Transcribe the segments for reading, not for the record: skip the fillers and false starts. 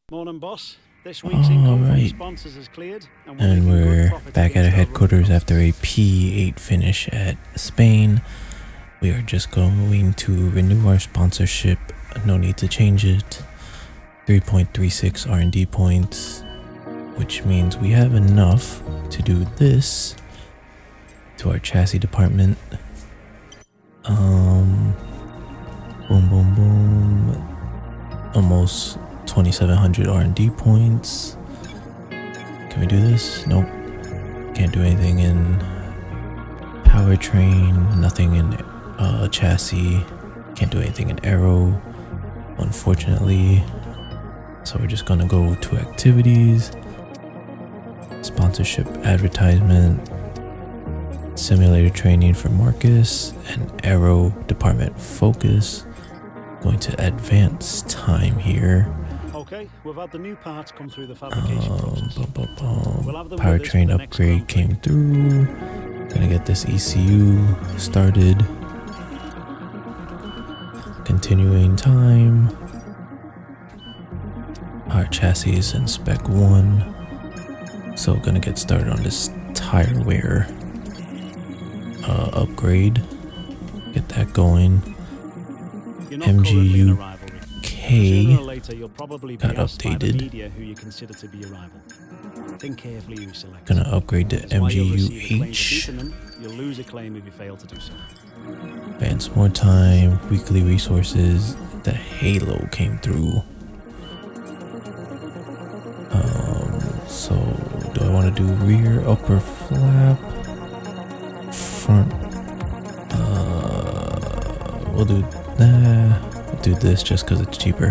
Morning, boss. This week's income from sponsors has cleared, and we're back at our headquarters after a P8 finish at Spain. We are just going to renew our sponsorship. No need to change it. 3.36 R&D points, which means we have enough to do this to our chassis department. Boom, boom, boom. Almost 2,700 R&D points. Can we do this? Nope. Can't do anything in powertrain. Nothing in chassis. Can't do anything in aero, unfortunately. So we're just gonna go to activities, sponsorship advertisement, simulator training for Marcus, and aero department focus. Going to advanced time here. Okay, we've had the new parts come through the fabrication process. Powertrain upgrade came through. Gonna get this ECU started. Continuing time. Our chassis is in spec 1. So gonna get started on this tire wear upgrade. Get that going. MGU K got updated. Gonna upgrade to MGU H. You'll lose a claim if you fail to do so. Advance more time, weekly resources. The Halo came through. So do I want to do rear upper flap, front? We'll do that. We'll do this just because it's cheaper.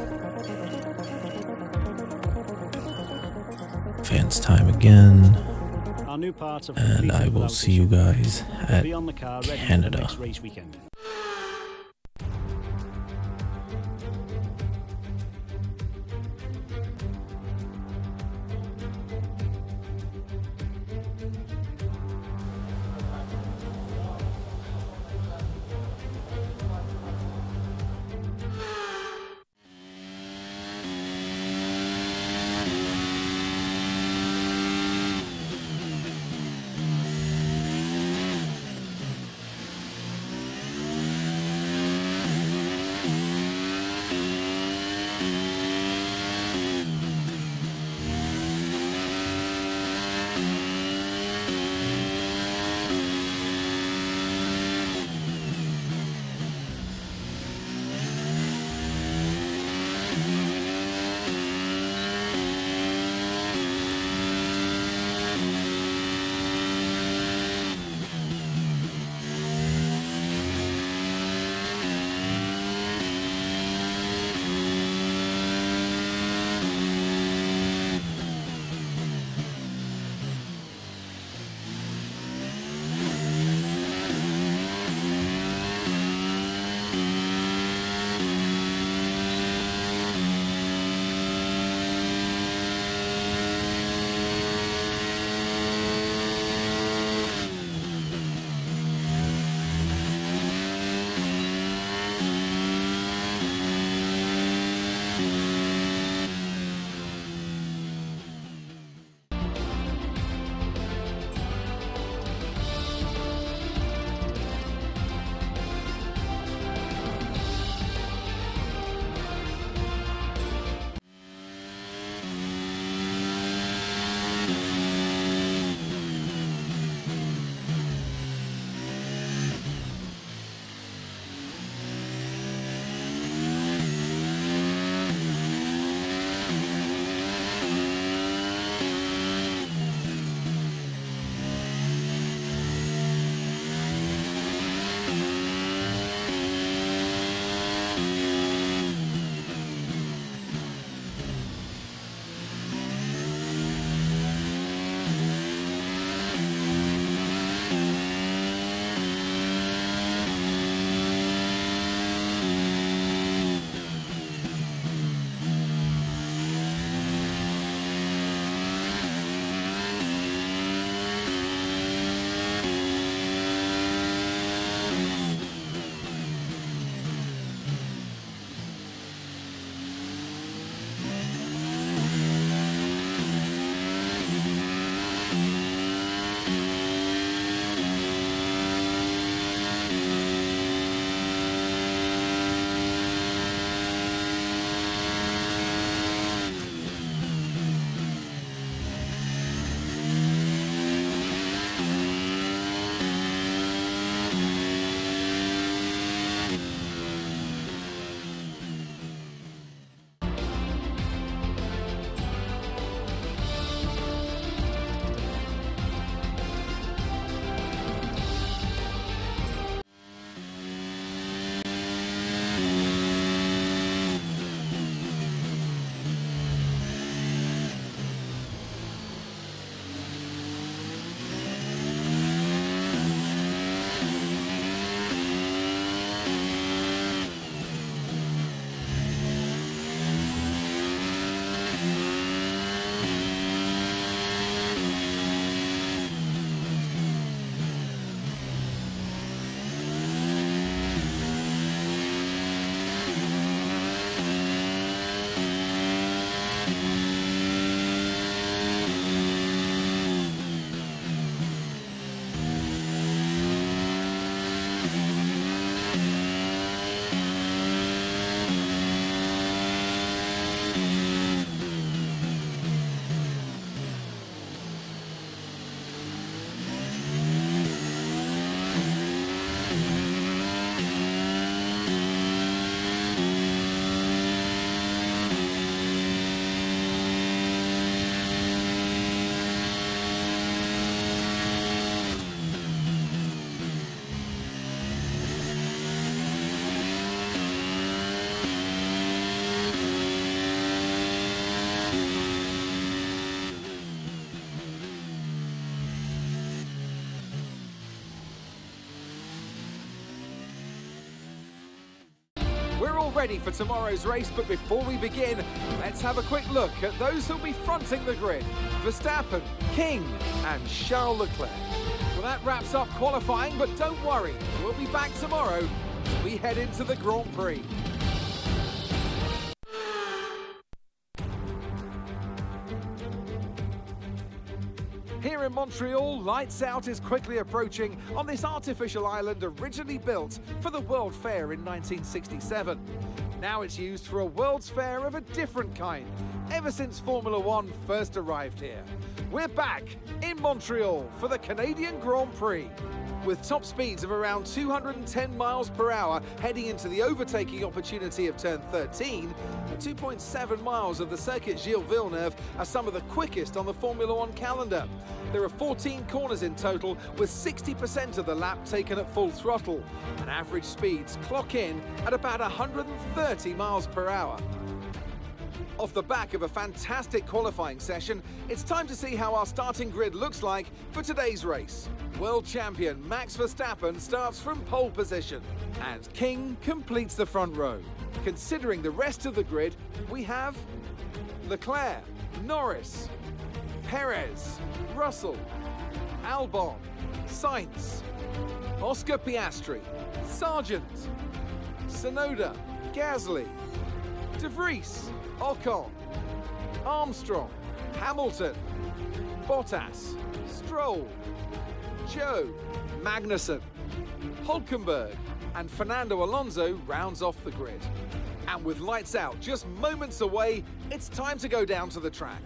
Advance time again. And I will see you guys at Canada. all ready for tomorrow's race, but before we begin, let's have a quick look at those who'll be fronting the grid. Verstappen, King and Charles Leclerc. Well, that wraps up qualifying, but don't worry, we'll be back tomorrow as we head into the Grand Prix. Here in Montreal, lights out is quickly approaching on this artificial island originally built for the World Fair in 1967. Now it's used for a World's Fair of a different kind, ever since Formula One first arrived here. We're back in Montreal for the Canadian Grand Prix. With top speeds of around 210 miles per hour heading into the overtaking opportunity of turn 13, the 2.7 miles of the circuit Gilles Villeneuve are some of the quickest on the Formula One calendar. There are 14 corners in total, with 60% of the lap taken at full throttle, and average speeds clock in at about 130 miles per hour. Off the back of a fantastic qualifying session, it's time to see how our starting grid looks like for today's race. World champion Max Verstappen starts from pole position, and King completes the front row. Considering the rest of the grid, we have Leclerc, Norris, Perez, Russell, Albon, Sainz, Oscar Piastri, Sargent, Tsunoda, Gasly, De Vries, Ocon, Armstrong, Hamilton, Bottas, Stroll, Joe, Magnussen, Hülkenberg, and Fernando Alonso rounds off the grid. And with lights out just moments away, it's time to go down to the track.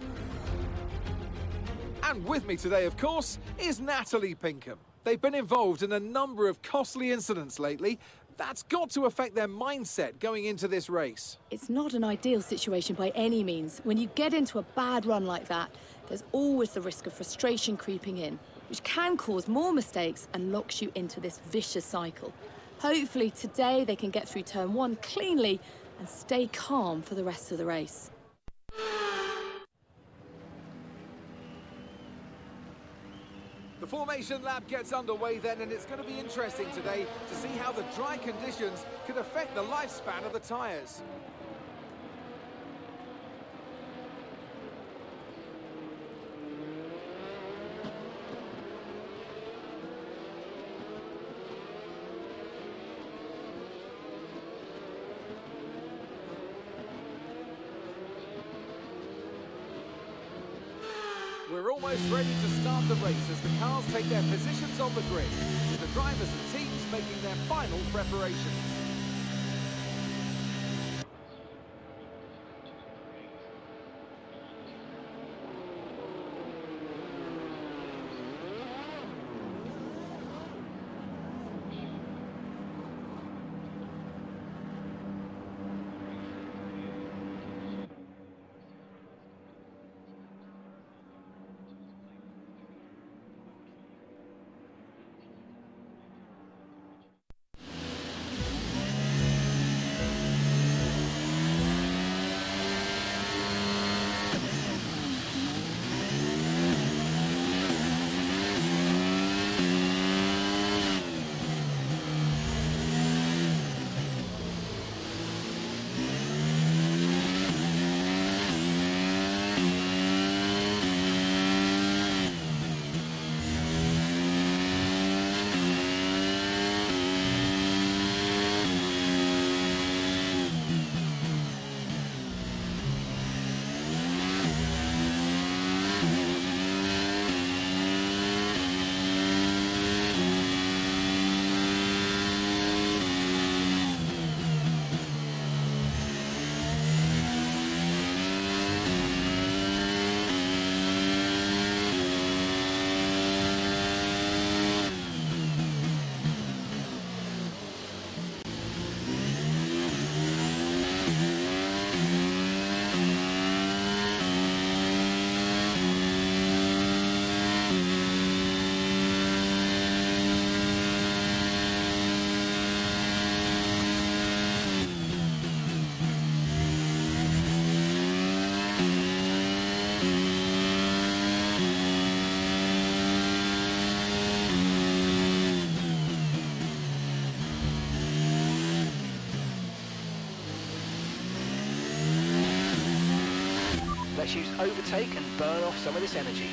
And with me today, of course, is Natalie Pinkham. They've been involved in a number of costly incidents lately. That's got to affect their mindset going into this race. It's not an ideal situation by any means. When you get into a bad run like that, there's always the risk of frustration creeping in, which can cause more mistakes and locks you into this vicious cycle. Hopefully today they can get through turn 1 cleanly and stay calm for the rest of the race. The formation lap gets underway then, and it's going to be interesting today to see how the dry conditions could affect the lifespan of the tyres. We're almost ready to start the race as the cars take their positions on the grid, with the drivers and teams making their final preparations. Let's use overtake and burn off some of this energy.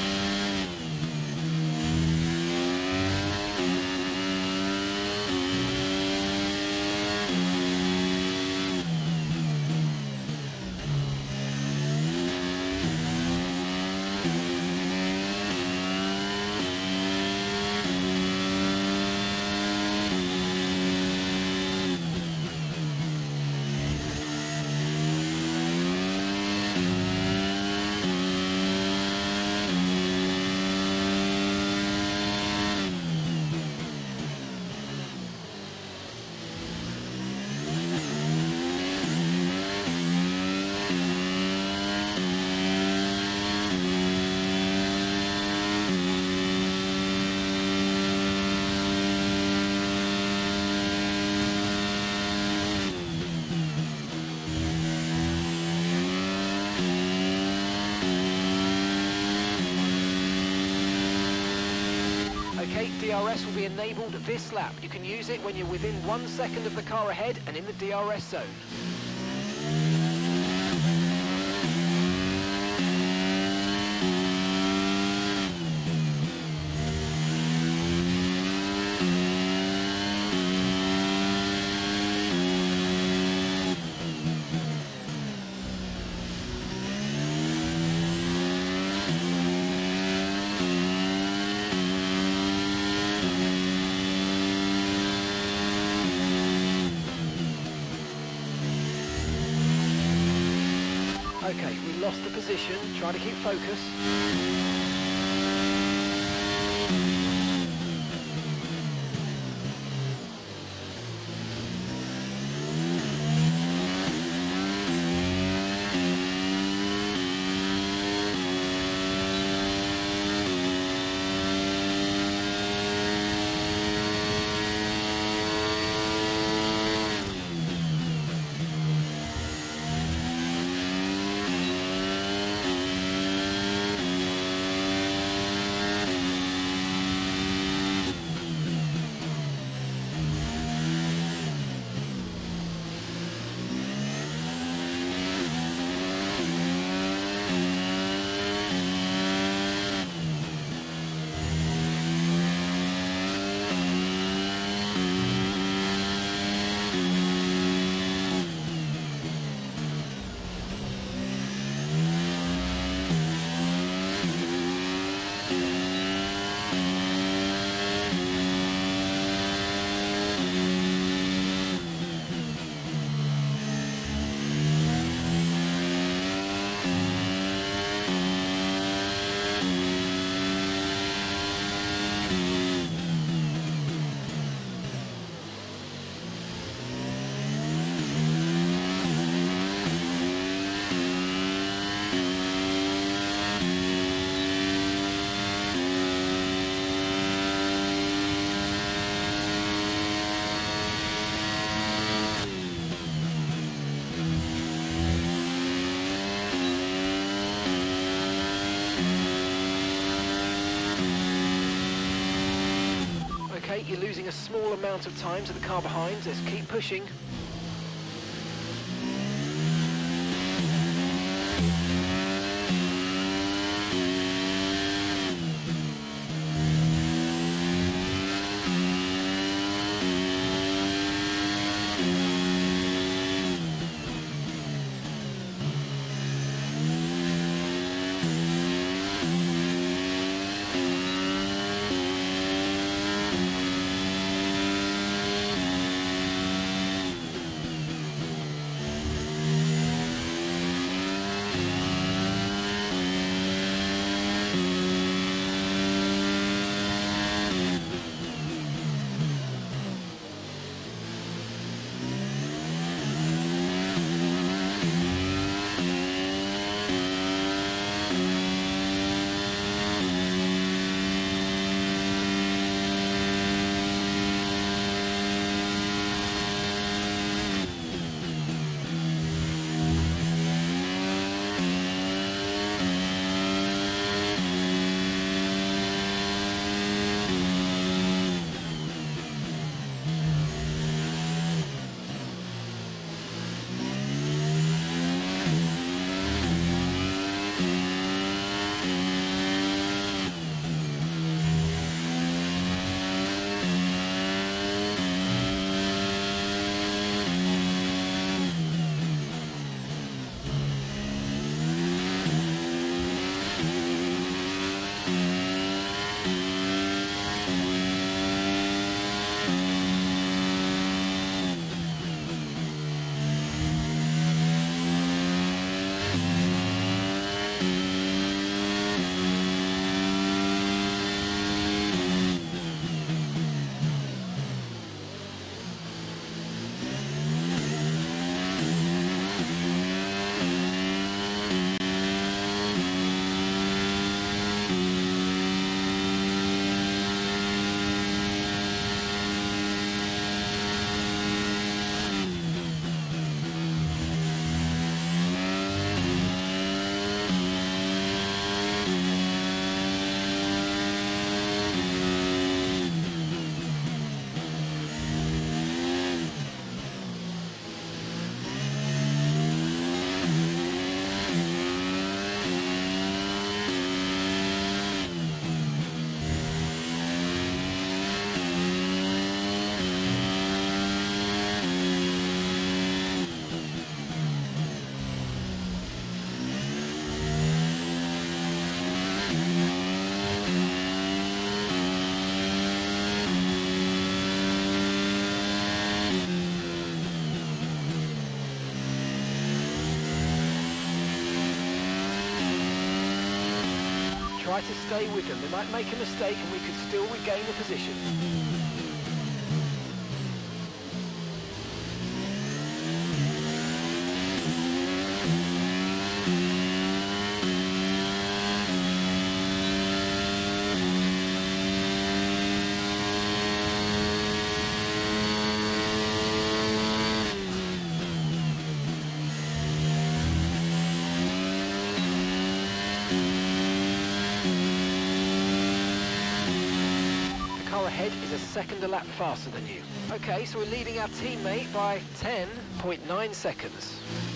Okay, DRS will be enabled this lap. You can use it when you're within 1 second of the car ahead and in the DRS zone. Okay, we lost the position. Try to keep focus. Okay, you're losing a small amount of time to the car behind. Let's keep pushing. Try to stay with them. They might make a mistake and we could still regain the position. Ahead is a second a lap faster than you. Okay, so we're leading our teammate by 10.9 seconds.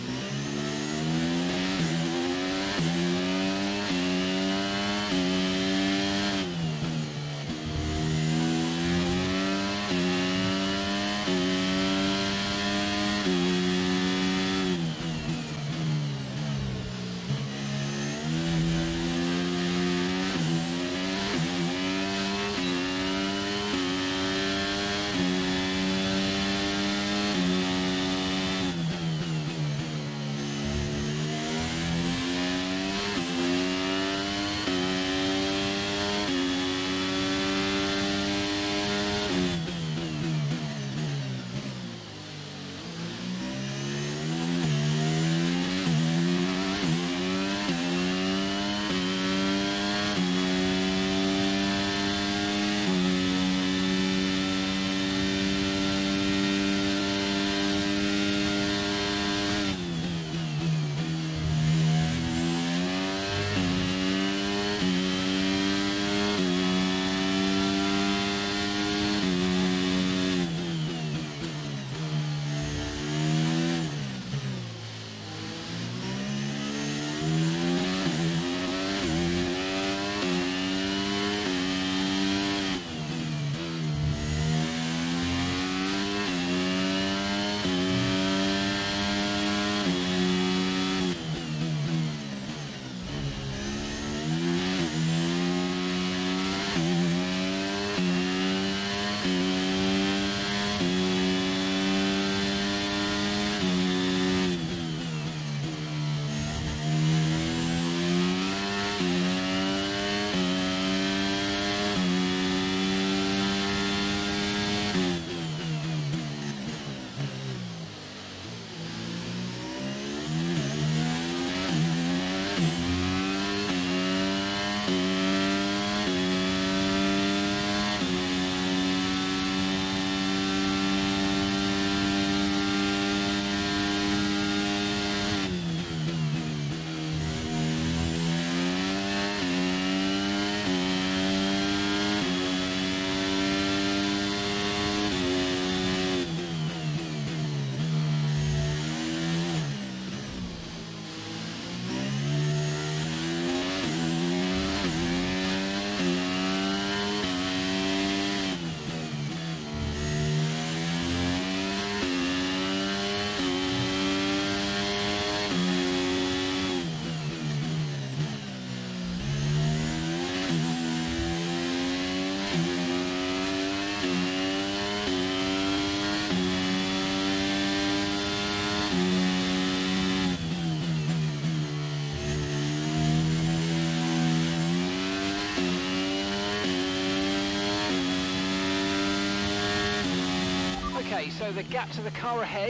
Okay, so the gap to the car ahead,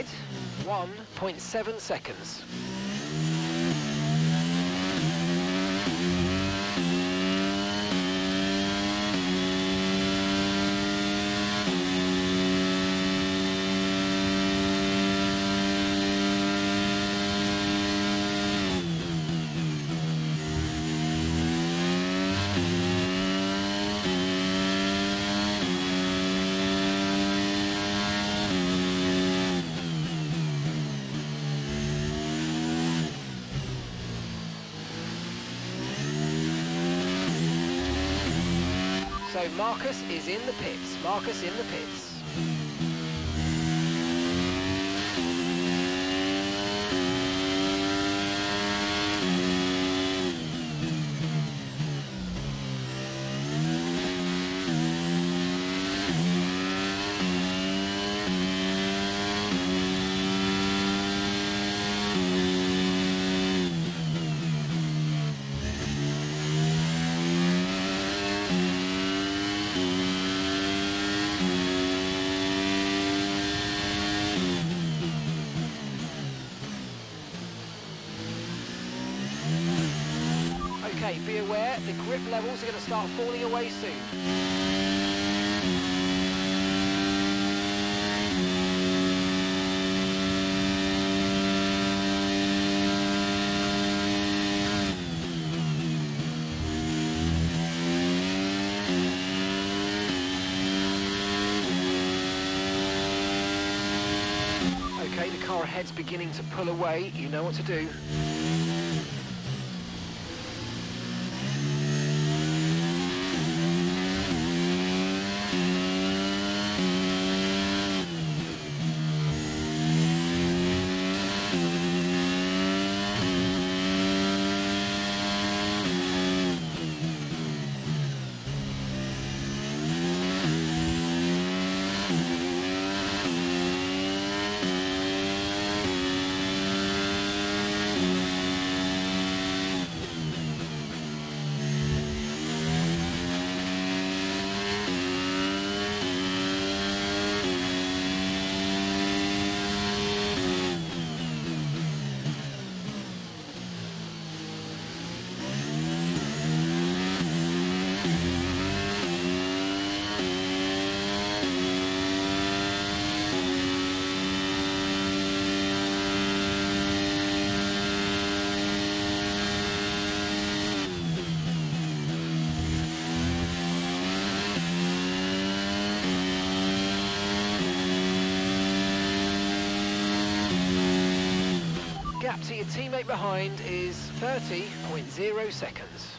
1.7 seconds. So Marcus is in the pits. Marcus in the pits. Okay, be aware, the grip levels are going to start falling away soon. Okay, the car ahead's beginning to pull away. You know what to do. Gap to your teammate behind is 30.0 seconds.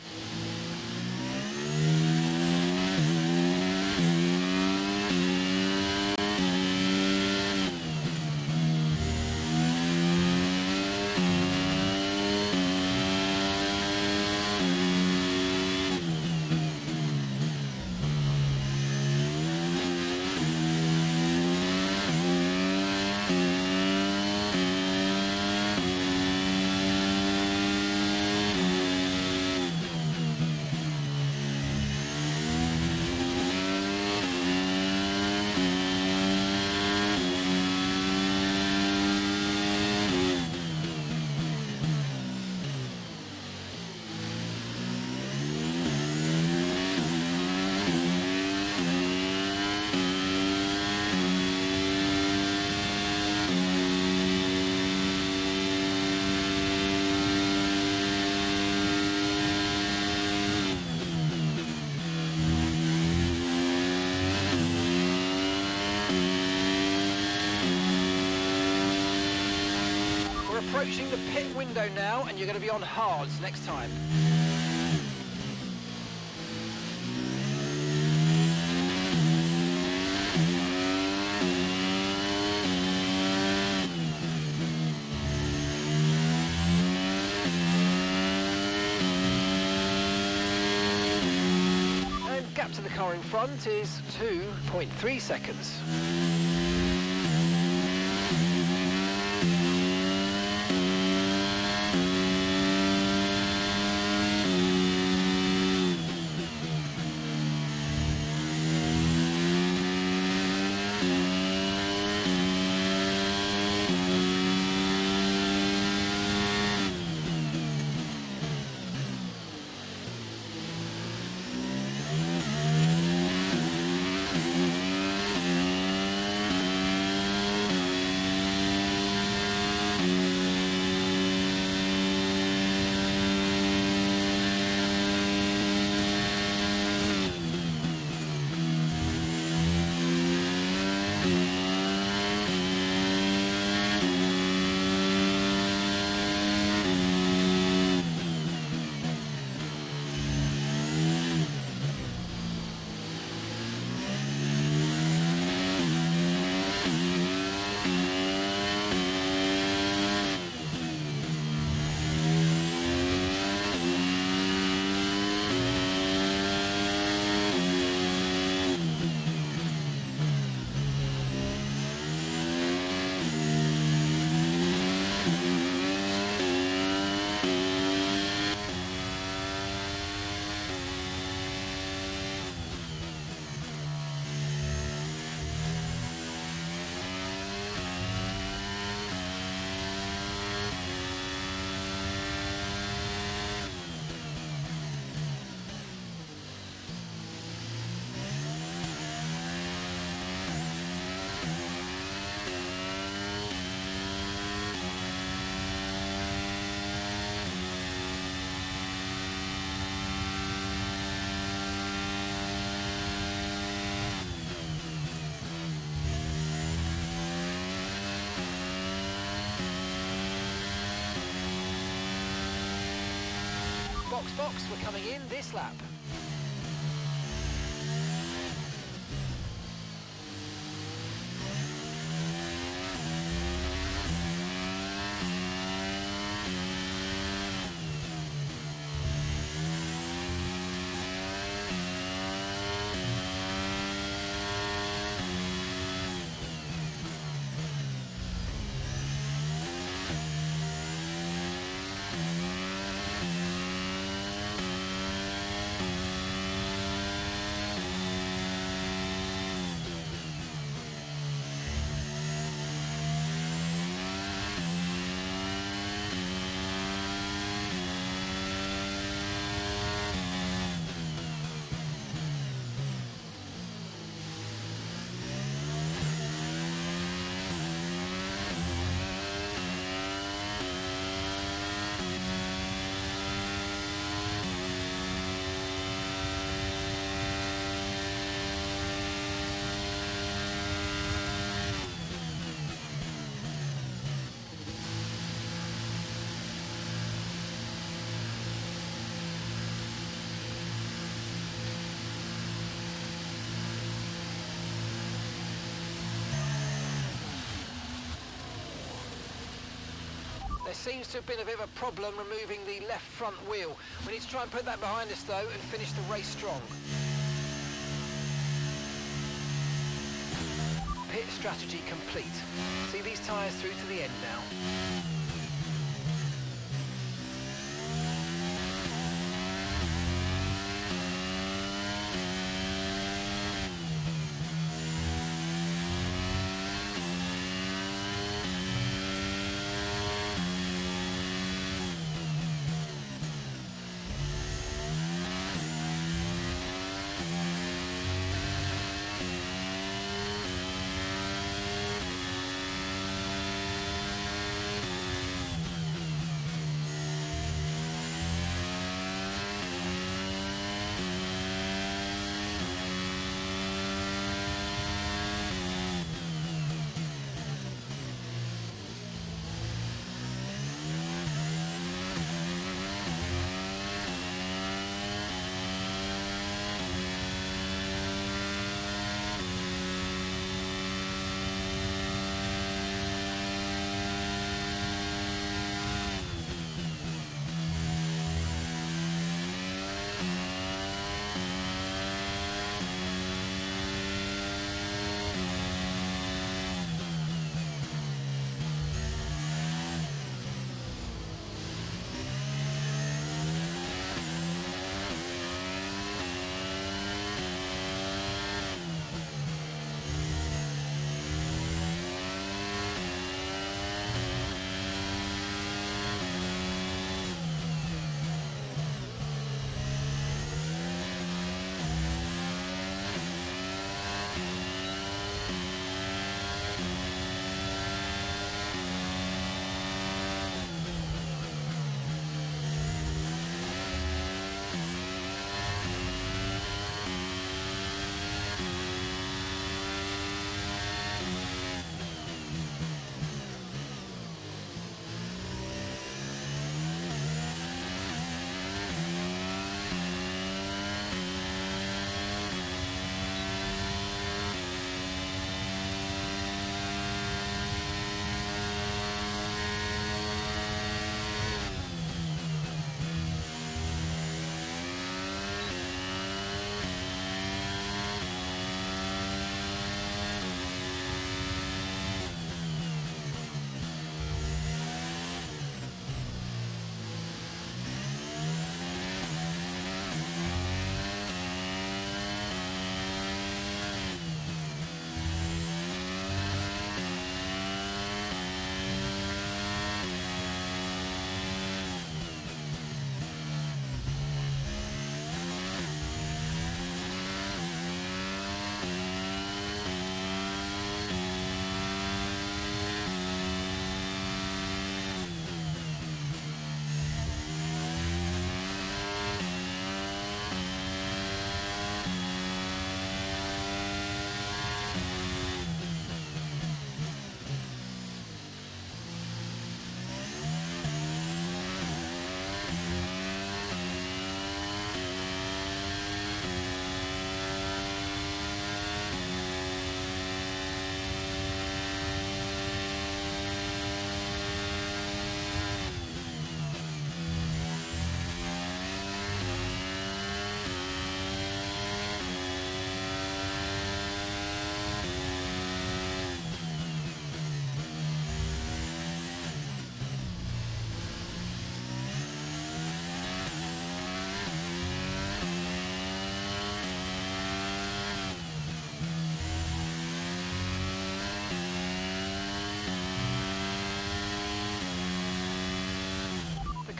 Approaching the pit window now, and you're going to be on hards next time. And gap to the car in front is 2.3 seconds. box, box. We're coming in this lap. There seems to have been a bit of a problem removing the left front wheel. We need to try and put that behind us though and finish the race strong. Pit strategy complete. See these tyres through to the end now.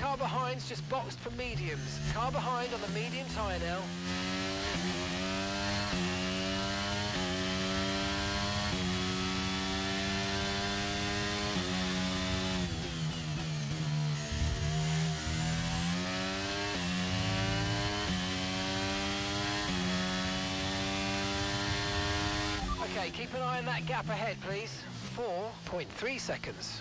car behind's just boxed for mediums. Car behind on the medium tyre now. Okay, keep an eye on that gap ahead, please. 4.3 seconds.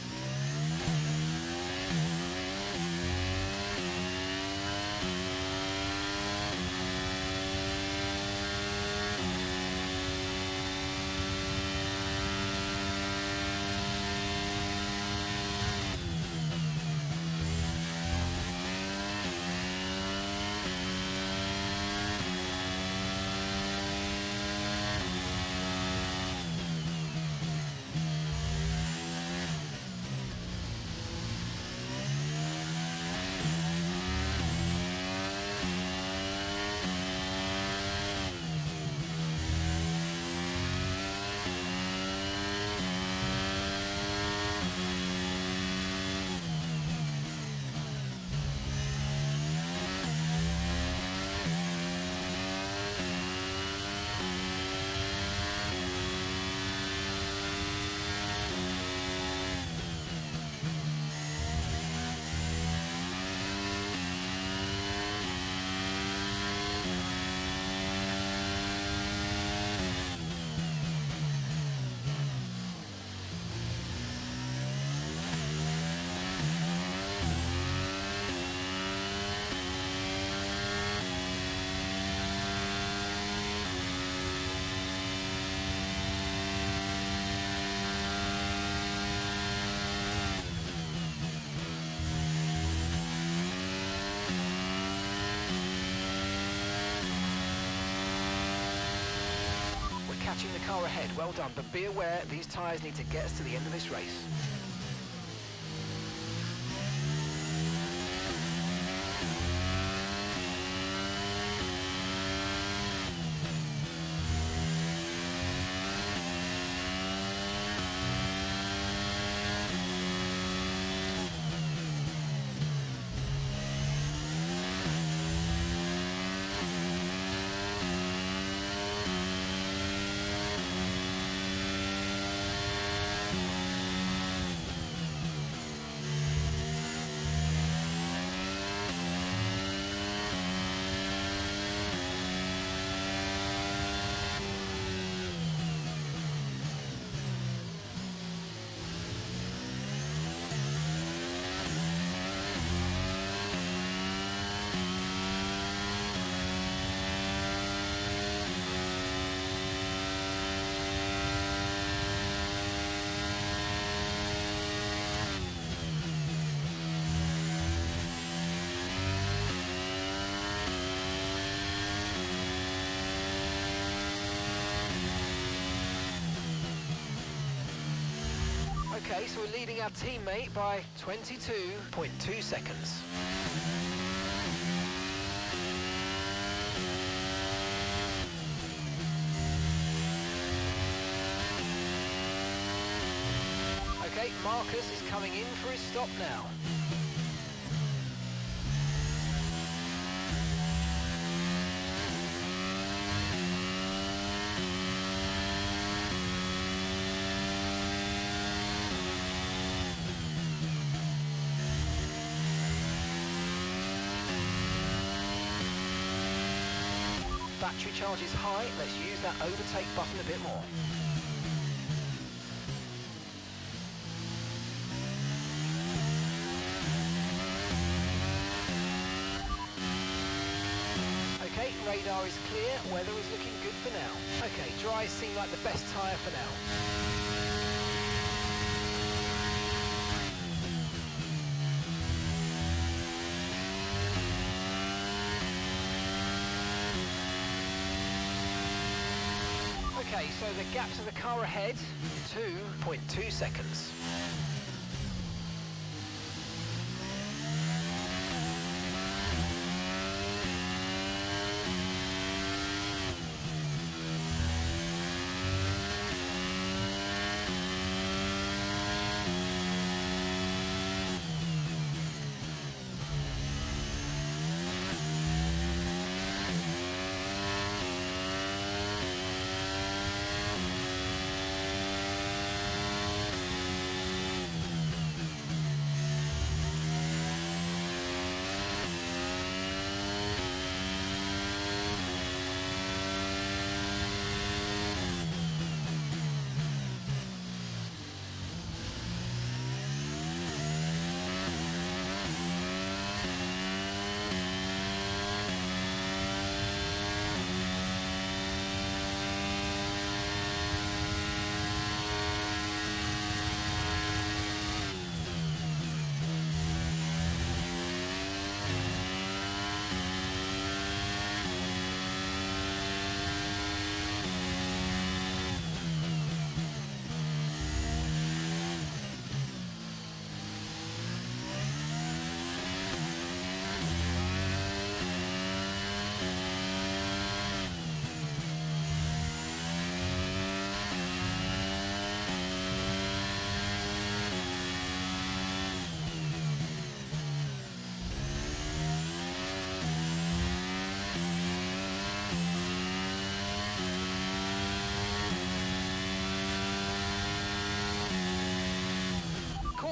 Catching the car ahead, well done, but be aware these tyres need to get us to the end of this race. Okay, so we're leading our teammate by 22.2 seconds. Okay, Marcus is coming in for his stop now. Battery charge is high, let's use that overtake button a bit more. Okay, radar is clear, weather is looking good for now. Okay, dries seem like the best tyre for now. Okay, so the gap to the car ahead, 2.2 seconds.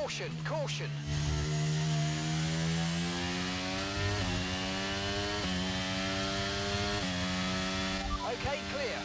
Caution, caution. Okay, clear.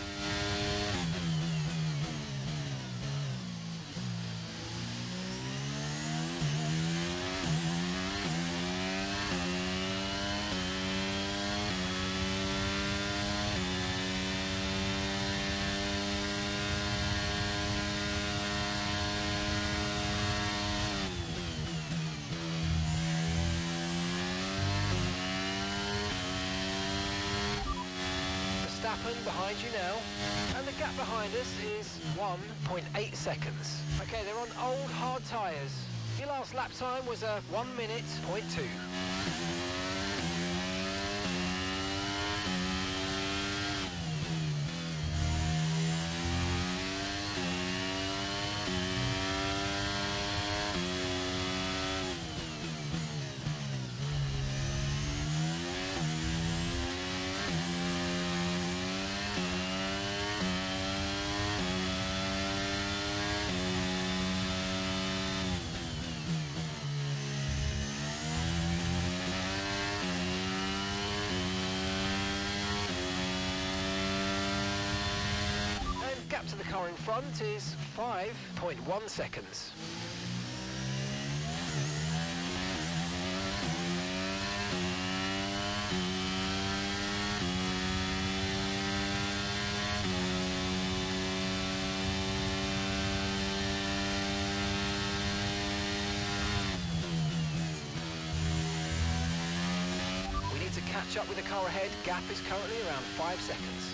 Behind you now, and the gap behind us is 1.8 seconds. Okay, they're on old hard tyres. Your last lap time was a 1 minute, 0.2. Gap to the car in front is 5.1 seconds. We need to catch up with the car ahead. Gap is currently around 5 seconds.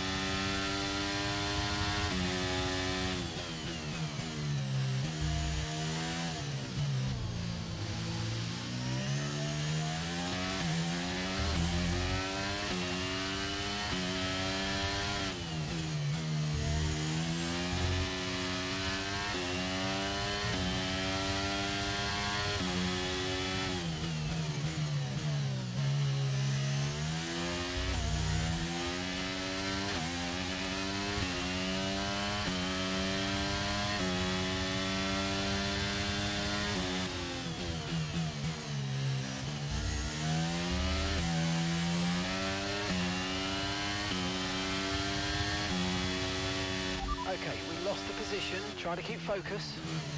Okay, we lost the position. Try to keep focus.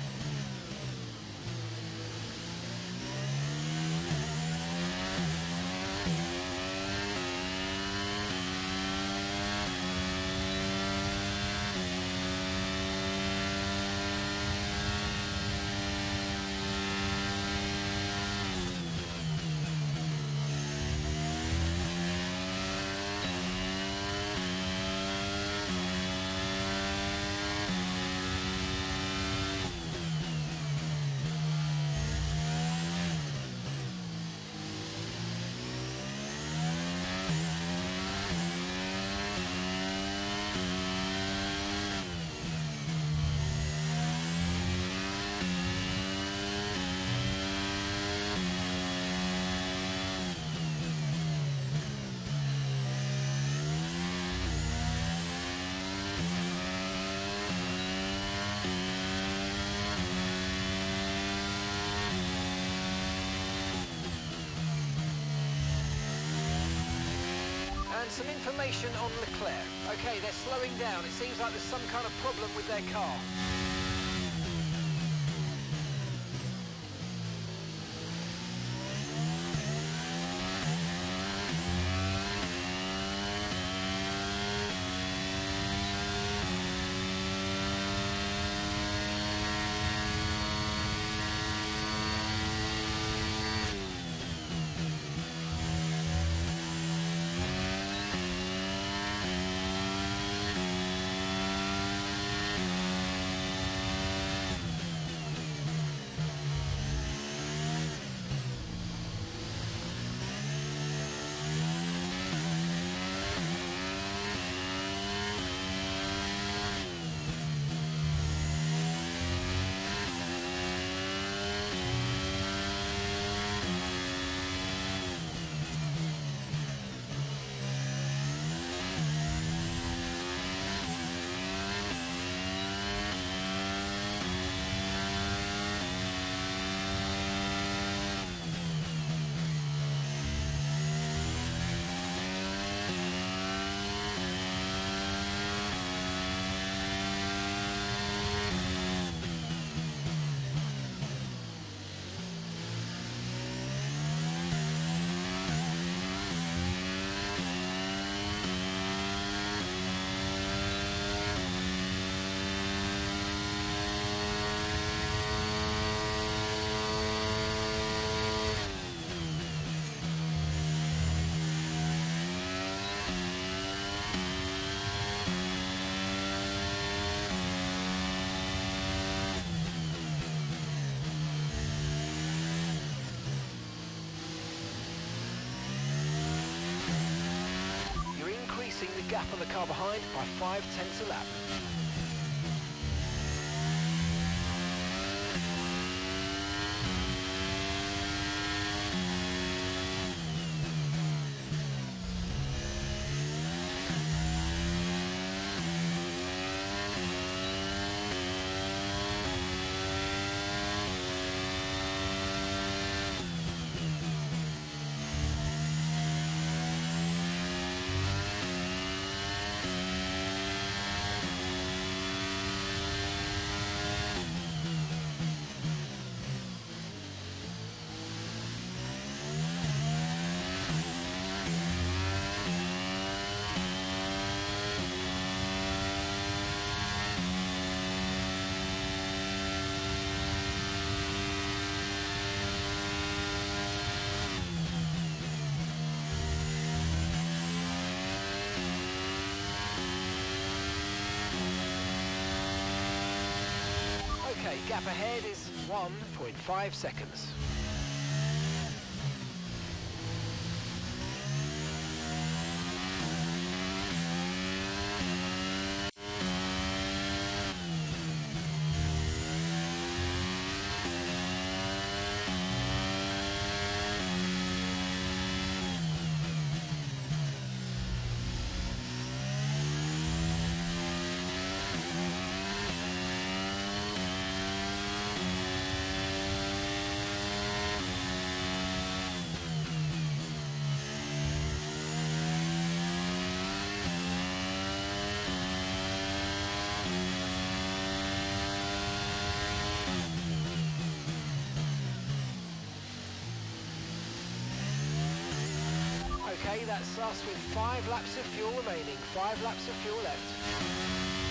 Some information on Leclerc. Okay, they're slowing down. It seems like there's some kind of problem with their car. reducing the gap on the car behind by 0.5 a lap. Okay, gap ahead is 1.5 seconds. Okay, that's us with 5 laps of fuel remaining, 5 laps of fuel left.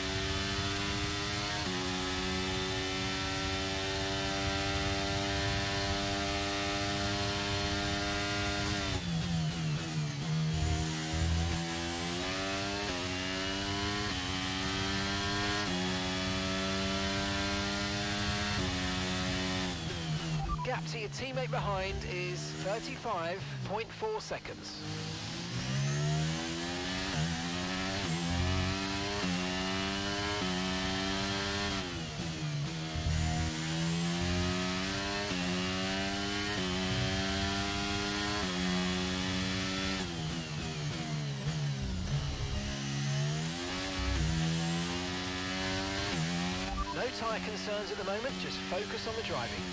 Gap to your teammate behind is 35.4 seconds. No tyre concerns at the moment, just focus on the driving.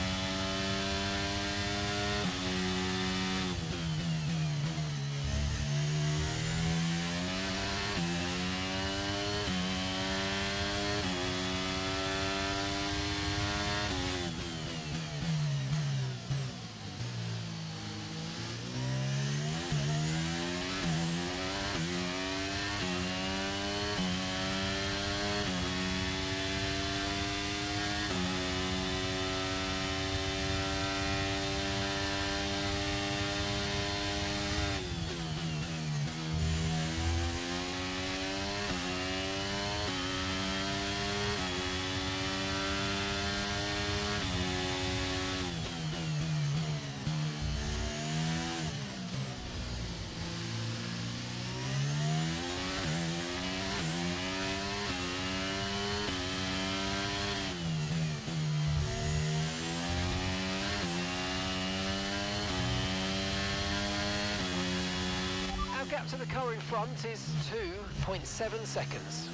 Gap to the car in front is 2.7 seconds.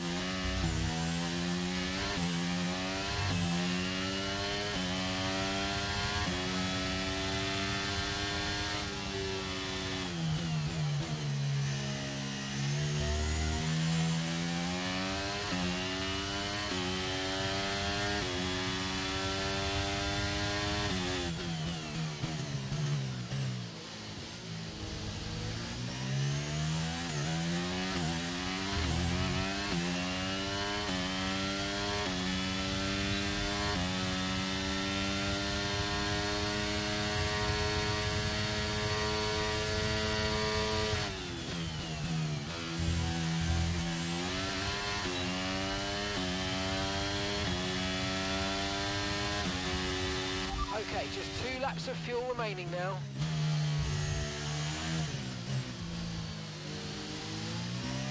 Okay, just 2 laps of fuel remaining now.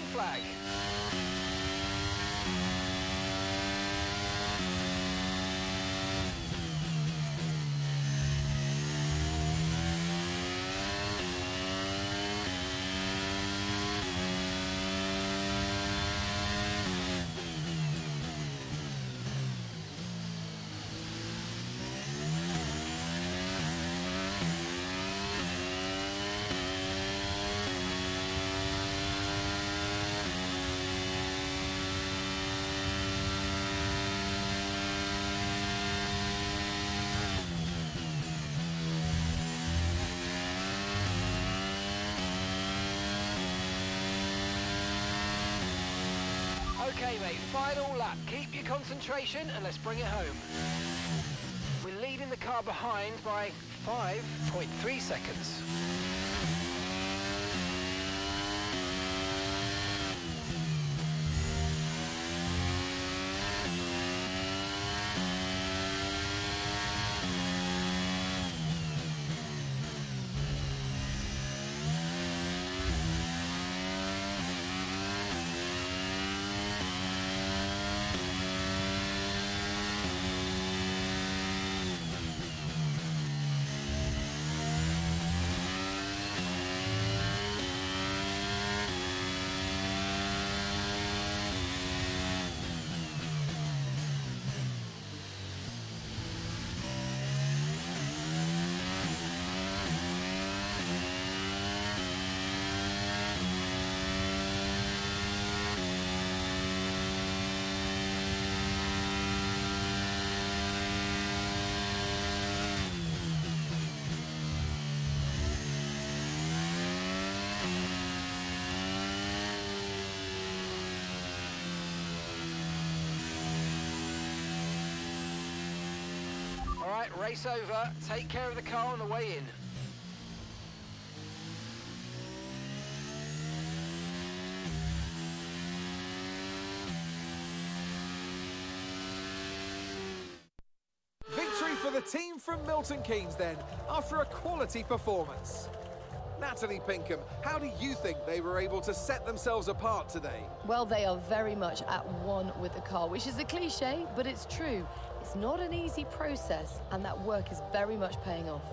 flag. Okay mate, final lap. Keep your concentration and let's bring it home. We're leading the car behind by 5.3 seconds. Alright, race over. Take care of the car on the way in. Victory for the team from Milton Keynes then, after a quality performance. Natalie Pinkham, how do you think they were able to set themselves apart today? Well, they are very much at one with the car, which is a cliche, but it's true. It's not an easy process, and that work is very much paying off.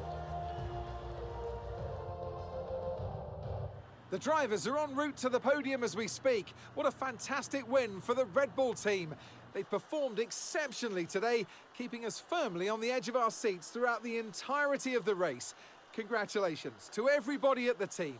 The drivers are en route to the podium as we speak. What a fantastic win for the Red Bull team. They performed exceptionally today, keeping us firmly on the edge of our seats throughout the entirety of the race. Congratulations to everybody at the team.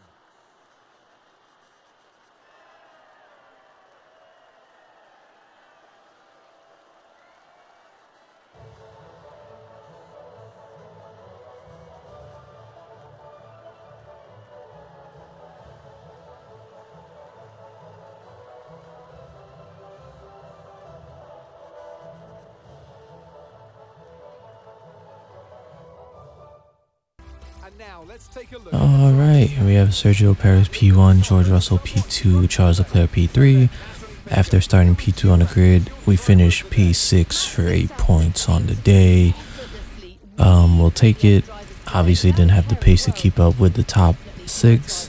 And now let's take a look. Alright, we have Sergio Perez P1, George Russell P2, Charles Leclerc P3. After starting P2 on the grid, we finished P6 for 8 points on the day. We'll take it. Obviously didn't have the pace to keep up with the top 6.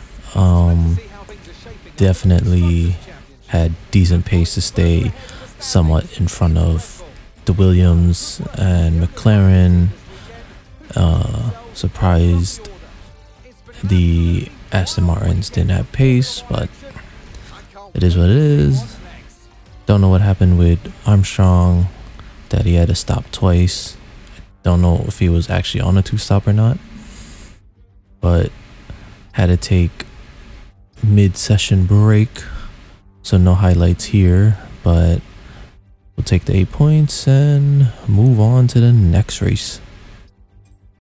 Definitely had decent pace to stay somewhat in front of the Williams and McLaren. Surprised the Aston Martins didn't have pace, but it is what it is. Don't know what happened with Armstrong, that he had to stop twice. Don't know if he was actually on a 2-stop or not, but had to take mid-session break, so no highlights here, but we'll take the 8 points and move on to the next race.